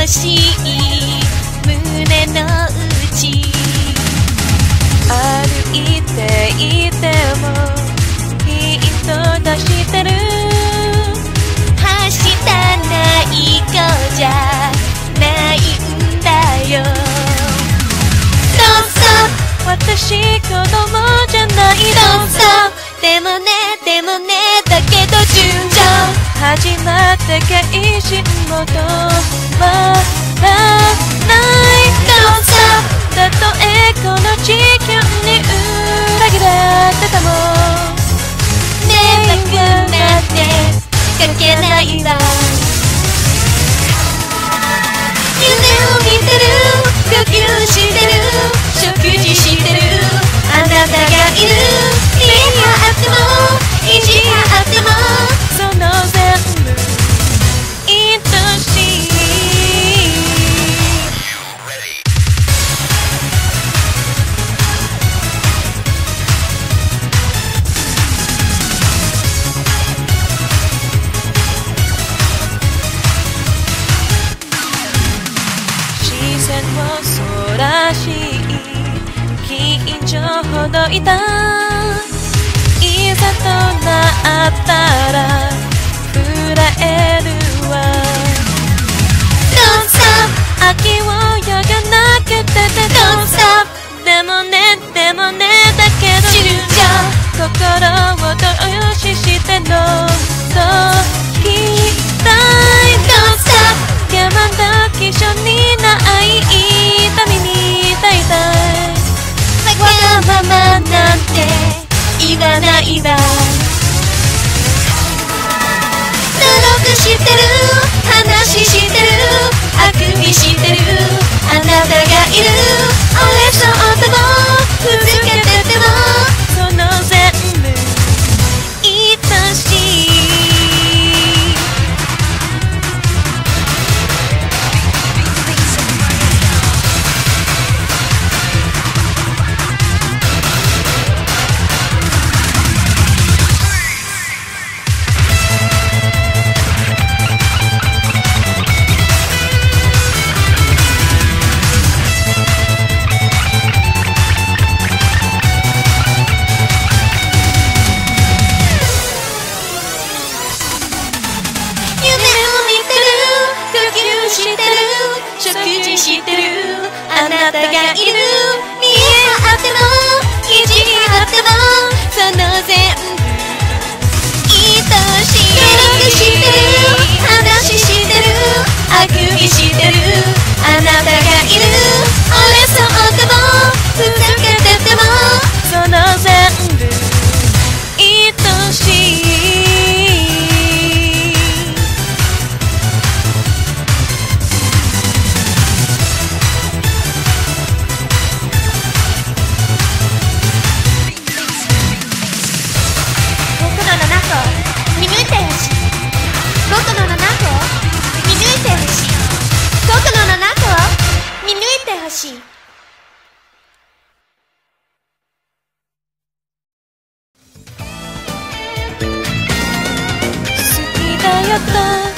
しい胸の内歩いていてもきっと出してるはしたない子じゃないんだよどうぞ私子供じゃないどうぞでもねだけど順調始まって決心も止まらないどうぞたとえこの地球に裏切られてたも迷惑なんてかけないわ夢を見てる呼吸してる食事してるあなたがいる家があっても意地があってもその全部愛しい視線をそらし近所ほどいたいざとなったら振らえるわどうぞ秋をやがなけててどうぞでもねだけど順調心を投資してのぞきたいどうぞ山だきしょにない痛みに抱いたいわがままなんて言わないわ努力してる話してるあくびしてるあなたがいる俺そうともふざけててもその全部愛しい食事してるあなたがいる見えあっても意地あってもその全部愛しい努力してる話してるあくびしてるあなたがいる俺そうでもふざけててもその全部愛しい好きだよと